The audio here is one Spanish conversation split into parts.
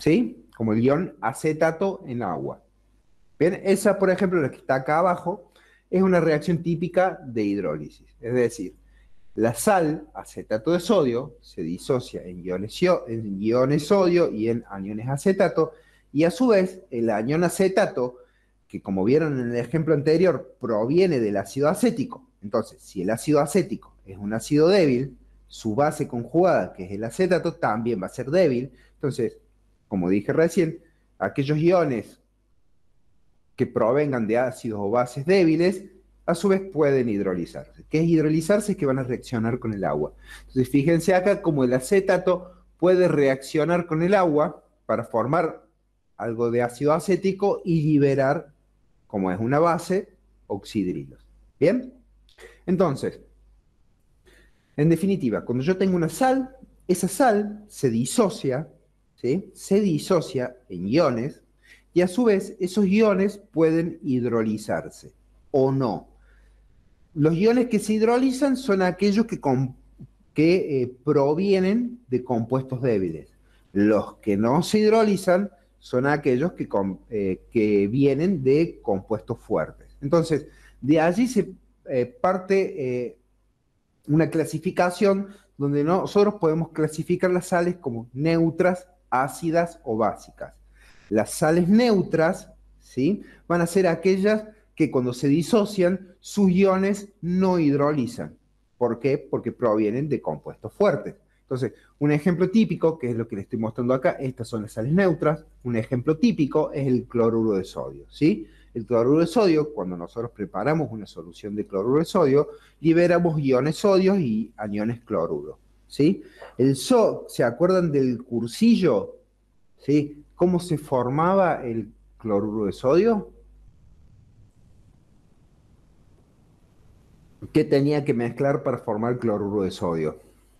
¿sí? Como el ion acetato en agua. Bien, esa, por ejemplo, la que está acá abajo, es una reacción típica de hidrólisis. Es decir, la sal, acetato de sodio, se disocia en iones sodio y en aniones acetato, y a su vez, el anión acetato, que como vieron en el ejemplo anterior, proviene del ácido acético. Entonces, si el ácido acético es un ácido débil, su base conjugada, que es el acetato, también va a ser débil. Entonces, como dije recién, aquellos iones que provengan de ácidos o bases débiles, a su vez pueden hidrolizarse. ¿Qué es hidrolizarse? Es que van a reaccionar con el agua. Entonces, fíjense acá como el acetato puede reaccionar con el agua para formar algo de ácido acético y liberar, como es una base, oxidrilos. ¿Bien? Entonces, en definitiva, cuando yo tengo una sal, esa sal se disocia, ¿sí? Se disocia en iones y a su vez esos iones pueden hidrolizarse o no. Los iones que se hidrolizan son aquellos que provienen de compuestos débiles. Los que no se hidrolizan son aquellos que vienen de compuestos fuertes. Entonces, de allí se parte una clasificación donde nosotros podemos clasificar las sales como neutras, ácidas o básicas. Las sales neutras, ¿sí?, van a ser aquellas que cuando se disocian, sus iones no hidrolizan. ¿Por qué? Porque provienen de compuestos fuertes. Entonces, un ejemplo típico, que es lo que les estoy mostrando acá, estas son las sales neutras. Un ejemplo típico es el cloruro de sodio, ¿sí? El cloruro de sodio, cuando nosotros preparamos una solución de cloruro de sodio, liberamos iones sodio y aniones cloruro, ¿sí? ¿Se acuerdan del cursillo? ¿Sí? ¿Cómo se formaba el cloruro de sodio? ¿Qué tenía que mezclar para formar cloruro de sodio?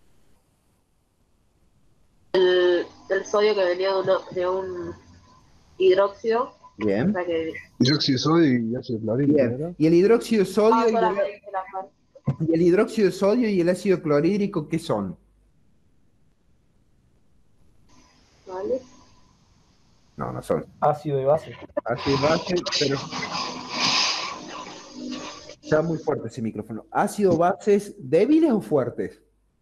El sodio que venía de un hidróxido, o Bien, sea que... Dióxido de sodio y ácido clorhídrico, bien. ¿verdad? ¿Y el hidróxido de sodio solamente la parte, y el hidróxido de sodio y el ácido clorhídrico qué son? ¿vale? No, no son. Ácido y base. Ácido y base, pero está muy fuerte ese micrófono. ¿Ácido bases débiles o fuertes?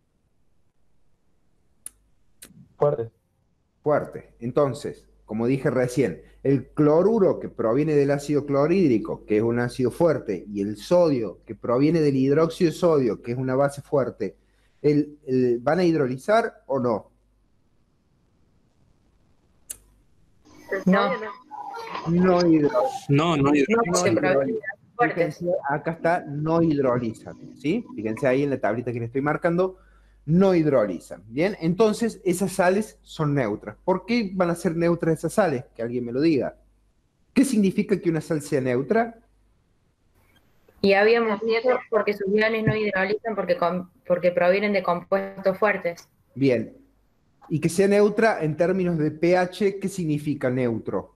Fuerte. Fuerte. Entonces, como dije recién, el cloruro que proviene del ácido clorhídrico, que es un ácido fuerte, y el sodio que proviene del hidróxido de sodio, que es una base fuerte, ¿van a hidrolizar o no? El No. sodio no. No hidrolizan. No, No porque provienen hidrolizan. fuertes. Fíjense, acá está, no hidrolizan, ¿sí? Fíjense ahí en la tablita que les estoy marcando, no hidrolizan, ¿bien? Entonces, esas sales son neutras. ¿Por qué van a ser neutras esas sales? Que alguien me lo diga. ¿Qué significa que una sal sea neutra? Y habíamos dicho porque sus iones no hidrolizan porque provienen de compuestos fuertes. Bien. Y que sea neutra en términos de pH, ¿qué significa neutro?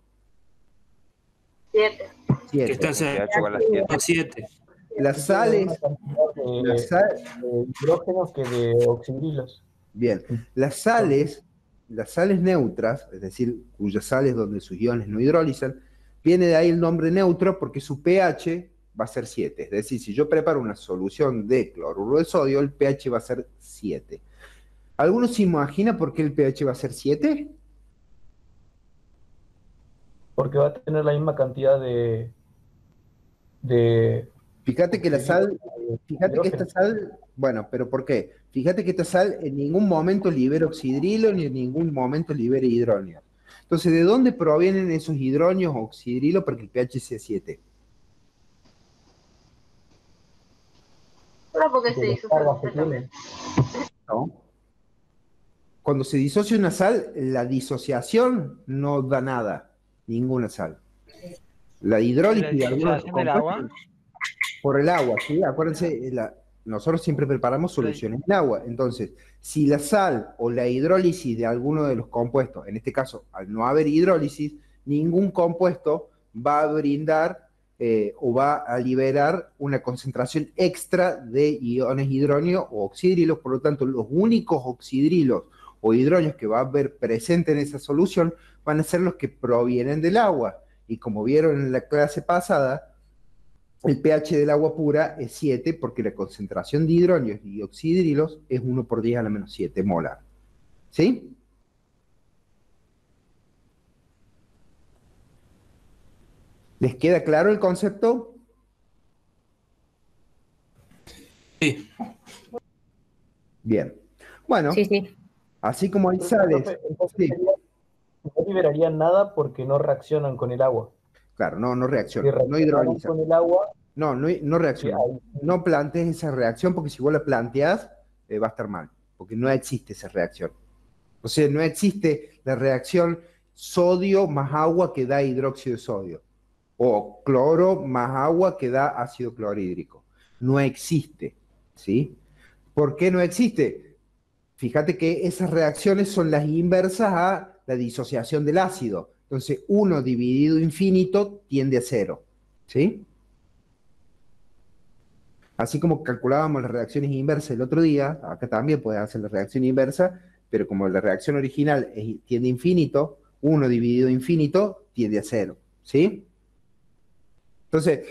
7. Que está igual a 7. Las sales, Las de hidrógenos que de oxidrilos. bien, las sales neutras, es decir, cuyas sales donde sus iones no hidrolizan, viene de ahí el nombre neutro porque su pH va a ser 7. Es decir, si yo preparo una solución de cloruro de sodio, el pH va a ser 7. ¿Alguno se imagina por qué el pH va a ser 7? Porque va a tener la misma cantidad de Fíjate que esta sal, bueno, pero ¿por qué? Fíjate que esta sal en ningún momento libera oxidrilo ni en ningún momento libera hidronio. Entonces, ¿de dónde provienen esos hidronios o oxidrilo para que el pH sea 7? Solo porque se de las disocia cargas que completamente. tiene. ¿No? Cuando se disocia una sal, la disociación no da nada, ninguna sal. La hidrólisis de algunos de los del agua. compuestos por el agua, ¿sí? Acuérdense, nosotros siempre preparamos soluciones en agua. Entonces, si la sal o la hidrólisis de alguno de los compuestos, en este caso, al no haber hidrólisis, ningún compuesto va a brindar o va a liberar una concentración extra de iones hidronio o oxidrilos. Por lo tanto, los únicos oxidrilos o hidronios que va a haber presente en esa solución van a ser los que provienen del agua. Y como vieron en la clase pasada, el pH del agua pura es 7 porque la concentración de hidronios y oxidrilos es 1 por 10 a la menos 7 molar. ¿Sí? ¿Les queda claro el concepto? Sí. Bien. Bueno, Sí, sí. así como hay sales... Entonces, Sí, no liberarían nada porque no reaccionan con el agua. claro, no Si reacciona, no reaccionaran hidroliza. con el agua, No reacciona. ahí sí. No plantees esa reacción porque si vos la planteás, va a estar mal, porque no existe esa reacción. O sea, no existe la reacción sodio más agua que da hidróxido de sodio, o cloro más agua que da ácido clorhídrico. No existe, ¿sí? ¿Por qué no existe? Fíjate que esas reacciones son las inversas a la disociación del ácido. Entonces, 1 dividido infinito tiende a 0, ¿sí? Así como calculábamos las reacciones inversas el otro día, acá también puedes hacer la reacción inversa, pero como la reacción original tiende a infinito, 1 dividido infinito tiende a 0, ¿sí? Entonces,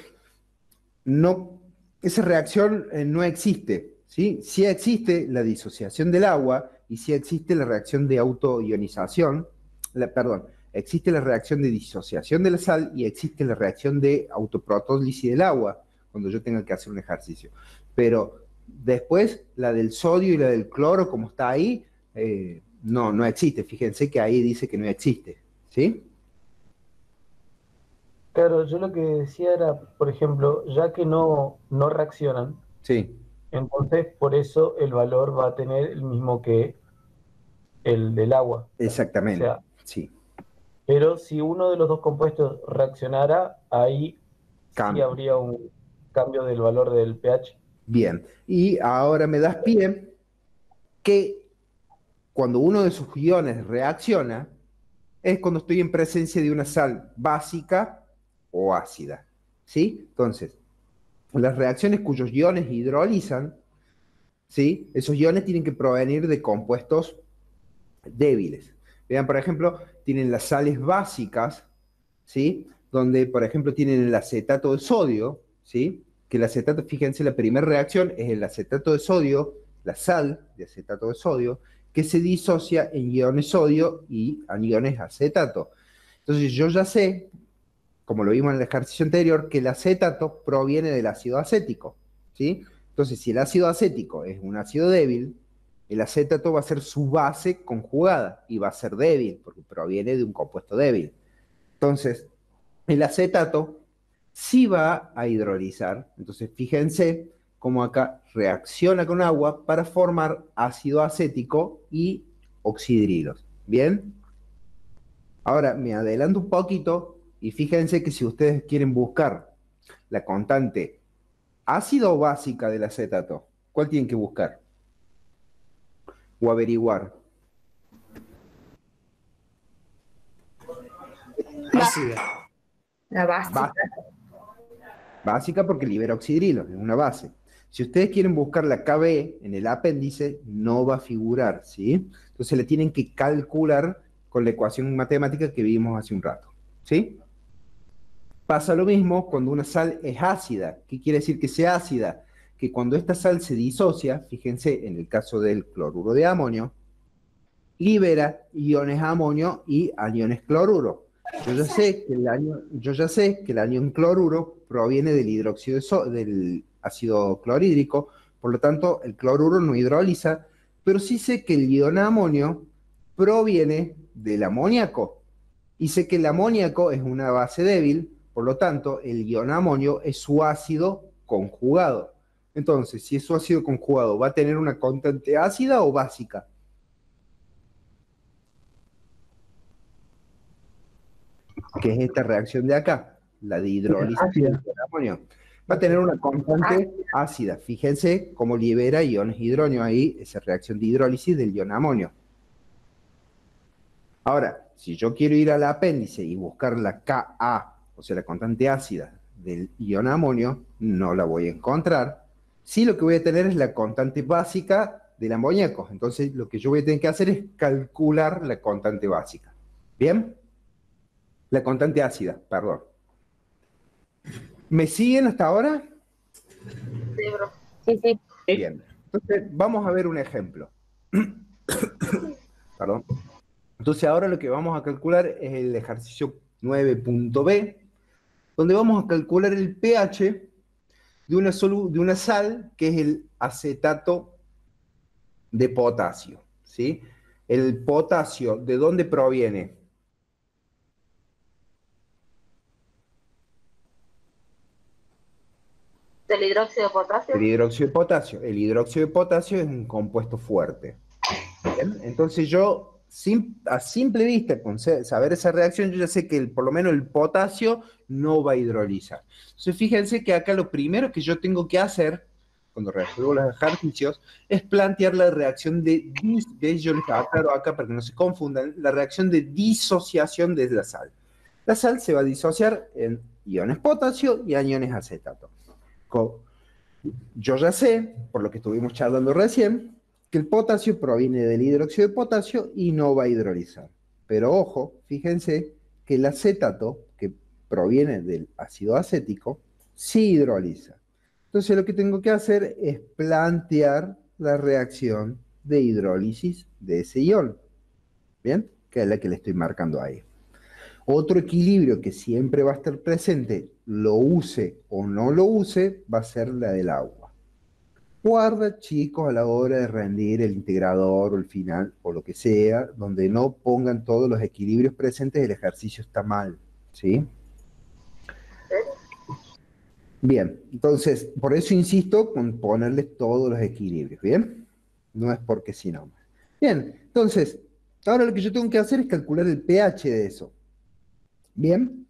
esa reacción no existe, ¿sí? Sí existe la disociación del agua y sí existe la reacción de autoionización, perdón, existe la reacción de disociación de la sal y existe la reacción de autoprotólisis del agua, cuando yo tenga que hacer un ejercicio. Pero después, la del sodio y la del cloro, como está ahí, no existe. Fíjense que ahí dice que no existe, ¿sí? Claro, yo lo que decía era, por ejemplo, ya que no reaccionan, Sí, entonces por eso el valor va a tener el mismo que el del agua. O exactamente, sea, sí. pero si uno de los dos compuestos reaccionara, ahí sí Cambia. habría un cambio del valor del pH. Bien, y ahora me das pie que cuando uno de sus iones reacciona, es cuando estoy en presencia de una sal básica o ácida, ¿sí? Entonces, las reacciones cuyos iones hidrolizan, ¿sí? Esos iones tienen que provenir de compuestos débiles. Vean, por ejemplo, tienen las sales básicas, ¿sí? Donde, por ejemplo, tienen el acetato de sodio, ¿sí? Que el acetato, fíjense, la primera reacción es el acetato de sodio, la sal de acetato de sodio, que se disocia en iones sodio y aniones acetato. Entonces yo ya sé, como lo vimos en el ejercicio anterior, que el acetato proviene del ácido acético, ¿sí? Entonces, si el ácido acético es un ácido débil, el acetato va a ser su base conjugada y va a ser débil, porque proviene de un compuesto débil. Entonces, el acetato sí va a hidrolizar. Entonces, fíjense cómo acá reacciona con agua para formar ácido acético y oxidrilos. ¿Bien? Ahora me adelanto un poquito y fíjense que si ustedes quieren buscar la constante ácida o básica del acetato, ¿cuál tienen que buscar? O averiguar. Ácida. La básica. Básica porque libera oxidrilos, es una base. Si ustedes quieren buscar la KB en el apéndice, no va a figurar, ¿sí? Entonces le tienen que calcular con la ecuación matemática que vimos hace un rato, ¿sí? Pasa lo mismo cuando una sal es ácida. ¿Qué quiere decir que sea ácida? Que cuando esta sal se disocia, fíjense en el caso del cloruro de amonio, libera iones amonio y aniones cloruro. Yo ya sé que el anión cloruro proviene del hidróxido del ácido clorhídrico, por lo tanto el cloruro no hidroliza, pero sí sé que el ion amonio proviene del amoníaco. Y sé que el amoníaco es una base débil, por lo tanto el ion amonio es su ácido conjugado. Entonces, si es su ácido conjugado, ¿va a tener una constante ácida o básica? Que es esta reacción de acá, la de hidrólisis del amonio. Va a tener una constante ácida. Fíjense cómo libera iones hidróneo ahí, esa reacción de hidrólisis del ion amonio. Ahora, si yo quiero ir al apéndice y buscar la Ka, o sea, la constante ácida del ion amonio, no la voy a encontrar. Sí, lo que voy a tener es la constante básica del amoníaco. Entonces, lo que yo voy a tener que hacer es calcular la constante básica. ¿Bien? La constante ácida, perdón. ¿Me siguen hasta ahora? Sí, bro. Sí, sí. Bien. Entonces, vamos a ver un ejemplo. Perdón. Entonces, ahora lo que vamos a calcular es el ejercicio 9.b, donde vamos a calcular el pH de una sal que es el acetato de potasio, ¿sí? El potasio, ¿de dónde proviene? Del hidróxido de potasio. El hidróxido de potasio. El hidróxido de potasio es un compuesto fuerte. ¿Bien? Entonces yo, a simple vista, con saber esa reacción, yo ya sé que por lo menos el potasio no va a hidrolizar. Entonces fíjense que acá lo primero que yo tengo que hacer, cuando resuelvo los ejercicios, es plantear la reacción yo les aclaro acá para que no se confundan, la reacción de disociación de la sal. La sal se va a disociar en iones potasio y aniones acetato. Yo ya sé, por lo que estuvimos charlando recién, que el potasio proviene del hidróxido de potasio y no va a hidrolizar. Pero ojo, fíjense que el acetato, que proviene del ácido acético, sí hidroliza. Entonces lo que tengo que hacer es plantear la reacción de hidrólisis de ese ion. ¿Bien? Que es la que le estoy marcando ahí. Otro equilibrio que siempre va a estar presente, lo use o no lo use, va a ser la del agua. Guarda, chicos, a la hora de rendir el integrador o el final o lo que sea, donde no pongan todos los equilibrios presentes, el ejercicio está mal, ¿sí? Bien, entonces, por eso insisto con ponerles todos los equilibrios, ¿bien? No es porque sí nomás. Bien, entonces, ahora lo que yo tengo que hacer es calcular el pH de eso. Bien.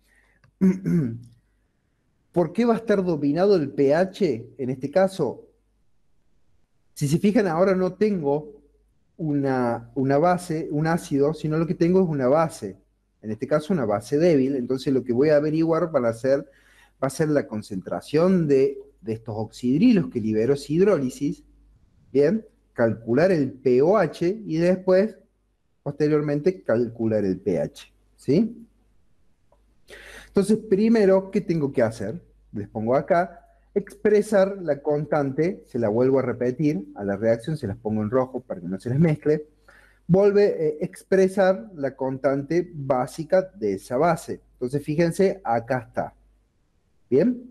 ¿Por qué va a estar dominado el pH en este caso? Si se fijan, ahora no tengo una base, un ácido, sino lo que tengo es una base. En este caso, una base débil. Entonces, lo que voy a averiguar va a ser la concentración de estos oxidrilos que liberó esa hidrólisis. Bien, calcular el pOH y después, posteriormente, calcular el pH. ¿Sí? Entonces, primero, ¿qué tengo que hacer? Les pongo acá, expresar la constante, se la vuelvo a repetir a la reacción, se las pongo en rojo para que no se les mezcle, expresar la constante básica de esa base. Entonces, fíjense, acá está. ¿Bien?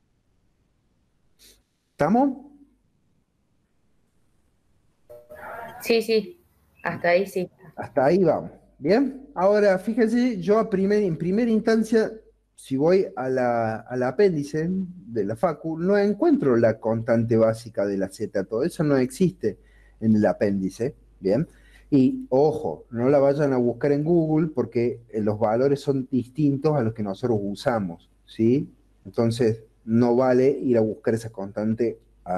¿Estamos? Sí, sí. Hasta ahí sí. Hasta ahí vamos. ¿Bien? Ahora, fíjense, yo en primera instancia, si voy al apéndice de la facu, no encuentro la constante básica del acetato. Eso no existe en el apéndice. ¿Bien? Y, ojo, no la vayan a buscar en Google porque los valores son distintos a los que nosotros usamos. ¿Sí? Entonces, no vale ir a buscar esa constante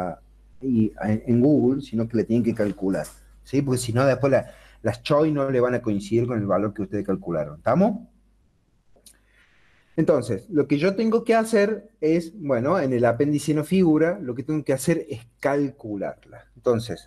en Google, sino que la tienen que calcular. ¿Sí? Porque si no, después las choy no le van a coincidir con el valor que ustedes calcularon. ¿Estamos? Entonces, lo que yo tengo que hacer es, bueno, en el apéndice no figura, lo que tengo que hacer es calcularla. Entonces,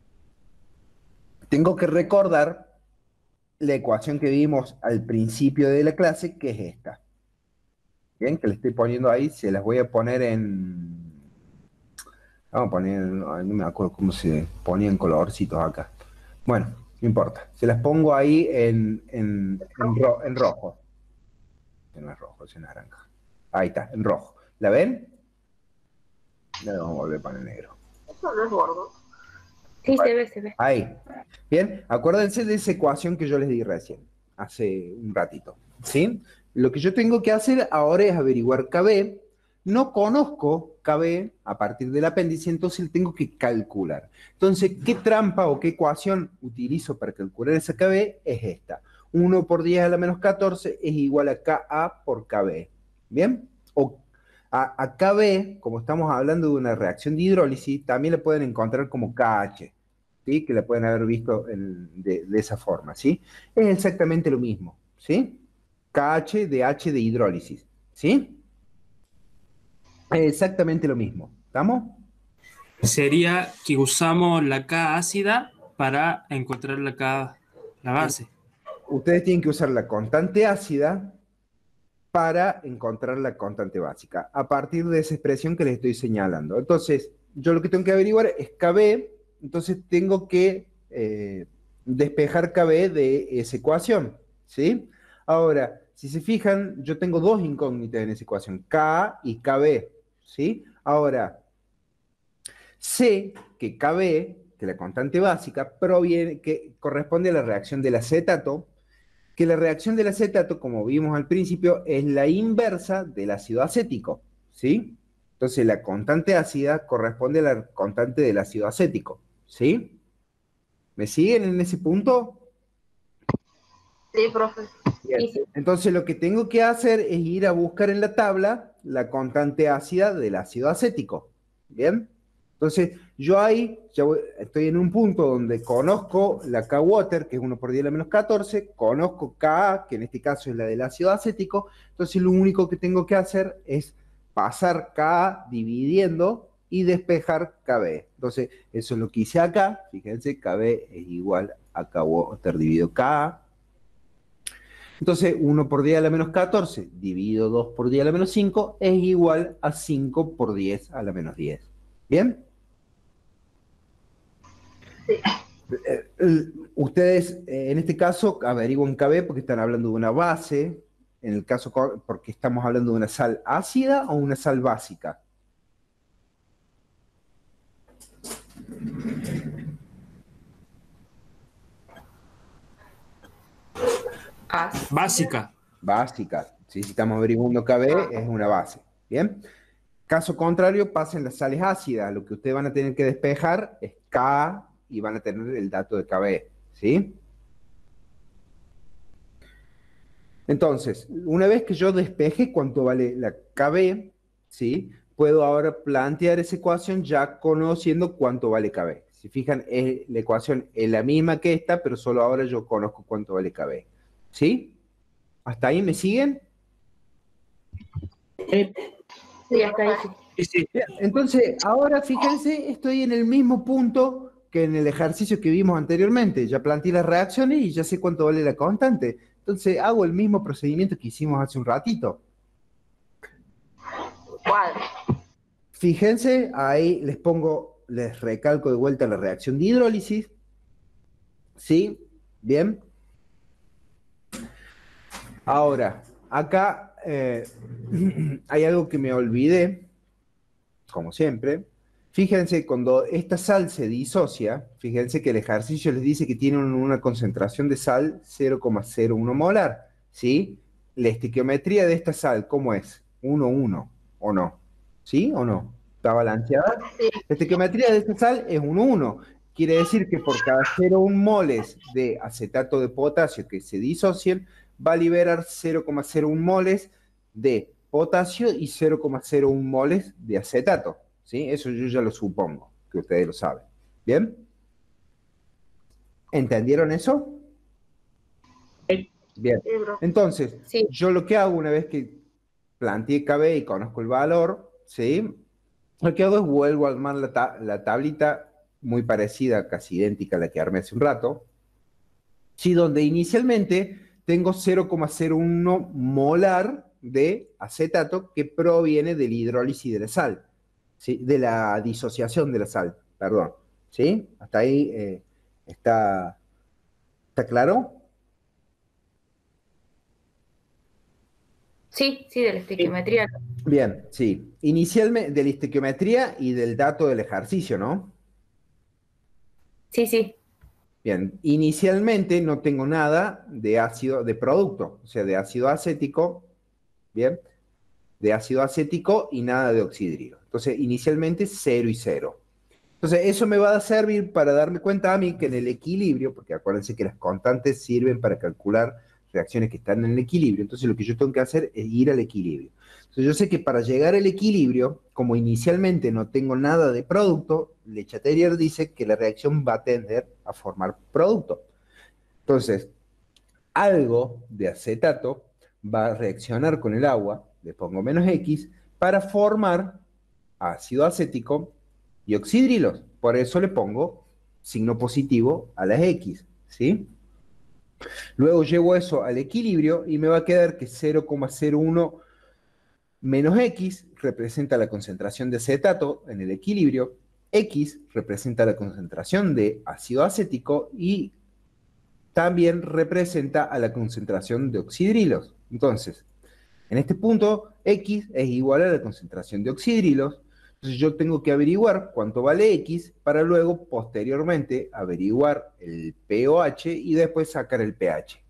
tengo que recordar la ecuación que vimos al principio de la clase, que es esta. Bien, que le estoy poniendo ahí, se las voy a poner en... Vamos a poner, no me acuerdo cómo se ponían colorcitos acá. Bueno, no importa. Se las pongo ahí en rojo. No es rojo, es naranja. Ahí está, en rojo. ¿La ven? Ya lo vamos a volver a poner negro. Eso no es gordo. Sí, se ve, se ve. Ahí. Bien, acuérdense de esa ecuación que yo les di recién, hace un ratito. ¿Sí? Lo que yo tengo que hacer ahora es averiguar KB. No conozco KB a partir del apéndice, entonces tengo que calcular. Entonces, ¿qué trampa o qué ecuación utilizo para calcular esa KB? Es esta. 1 por 10 a la menos 14 es igual a Ka por KB. ¿Bien? O a KB, como estamos hablando de una reacción de hidrólisis, también la pueden encontrar como KH, ¿sí? Que la pueden haber visto de esa forma, ¿sí? Es exactamente lo mismo, ¿sí? KH de H de hidrólisis, ¿sí? Es exactamente lo mismo, ¿estamos? Sería que usamos la K ácida para encontrar la base. Ustedes tienen que usar la constante ácida para encontrar la constante básica, a partir de esa expresión que les estoy señalando. Entonces, yo lo que tengo que averiguar es KB, entonces tengo que despejar KB de esa ecuación, ¿sí? Ahora, si se fijan, yo tengo dos incógnitas en esa ecuación, K y KB, ¿sí? Ahora, sé que KB, que la constante básica, que corresponde a la reacción del acetato, que la reacción del acetato, como vimos al principio, es la inversa del ácido acético, ¿sí? Entonces la constante ácida corresponde a la constante del ácido acético, ¿sí? ¿Me siguen en ese punto? Sí, profe. Bien. Sí, sí. Entonces lo que tengo que hacer es ir a buscar en la tabla la constante ácida del ácido acético, ¿bien? Entonces yo ahí estoy en un punto donde conozco la K-Water, que es 1 por 10 a la menos 14, conozco Ka, que en este caso es la del ácido acético, entonces lo único que tengo que hacer es pasar Ka dividiendo y despejar KB. Entonces eso es lo que hice acá, fíjense, KB es igual a K-Water dividido Ka. Entonces, 1 por 10 a la menos 14 dividido 2 por 10 a la menos 5 es igual a 5 por 10 a la menos 10. ¿Bien? Sí. Ustedes, en este caso, averiguan KB porque están hablando de una base, en el caso porque estamos hablando de una sal ácida o una sal básica. Básica. Básica. ¿Sí? Si estamos averiguando KB, es una base. ¿Bien? Caso contrario, pasen las sales ácidas. Lo que ustedes van a tener que despejar es K y van a tener el dato de KB. ¿Sí? Entonces, una vez que yo despeje cuánto vale la KB, ¿sí? Puedo ahora plantear esa ecuación ya conociendo cuánto vale KB. Si fijan, la ecuación es la misma que esta, pero solo ahora yo conozco cuánto vale KB. ¿Sí? ¿Hasta ahí me siguen? Sí, hasta ahí sí. Sí, sí. Bien, entonces, ahora fíjense, estoy en el mismo punto que en el ejercicio que vimos anteriormente. Ya planteé las reacciones y ya sé cuánto vale la constante. Entonces, hago el mismo procedimiento que hicimos hace un ratito. ¿Cuál? Fíjense, ahí les recalco de vuelta la reacción de hidrólisis. ¿Sí? Bien. Ahora, acá hay algo que me olvidé, como siempre. Fíjense, cuando esta sal se disocia, fíjense que el ejercicio les dice que tiene una concentración de sal 0,01 molar, ¿sí? La estequiometría de esta sal, ¿cómo es? 1,1, ¿o no? ¿Sí o no? ¿Está balanceada? Sí. La estequiometría de esta sal es 1,1. Quiere decir que por cada 0,1 moles de acetato de potasio que se disocien, va a liberar 0,01 moles de potasio y 0,01 moles de acetato. ¿Sí? Eso yo ya lo supongo, que ustedes lo saben. ¿Bien? ¿Entendieron eso? Bien. Sí, profe. Entonces, Sí. yo lo que hago una vez que planteé KB y conozco el valor, ¿sí? Lo que hago es vuelvo a armar la tablita muy parecida, casi idéntica a la que armé hace un rato, ¿sí? Donde inicialmente tengo 0,01 molar de acetato que proviene de la hidrólisis de la sal. ¿Sí? De la disociación de la sal, perdón. ¿Sí? Hasta ahí está claro. Sí, sí, de la estequiometría. Bien, sí. Inicialmente, de la estequiometría y del dato del ejercicio, ¿no? Sí, sí. Bien, inicialmente no tengo nada de ácido, de producto, o sea, de ácido acético, ¿bien? De ácido acético y nada de oxidrio. Entonces, inicialmente 0 y 0. Entonces, eso me va a servir para darme cuenta a mí que en el equilibrio, porque acuérdense que las constantes sirven para calcular reacciones que están en el equilibrio, entonces lo que yo tengo que hacer es ir al equilibrio. Entonces, yo sé que para llegar al equilibrio, como inicialmente no tengo nada de producto, Le Chatelier dice que la reacción va a tender a formar producto. Entonces, algo de acetato va a reaccionar con el agua, le pongo menos X, para formar ácido acético y oxidrilos. Por eso le pongo signo positivo a las X, ¿sí? Luego llevo eso al equilibrio y me va a quedar que 0,01 menos X representa la concentración de acetato en el equilibrio, X representa la concentración de ácido acético y también representa a la concentración de oxidrilos. Entonces, en este punto, X es igual a la concentración de oxidrilos. Entonces yo tengo que averiguar cuánto vale X para luego, posteriormente, averiguar el pOH y después sacar el pH.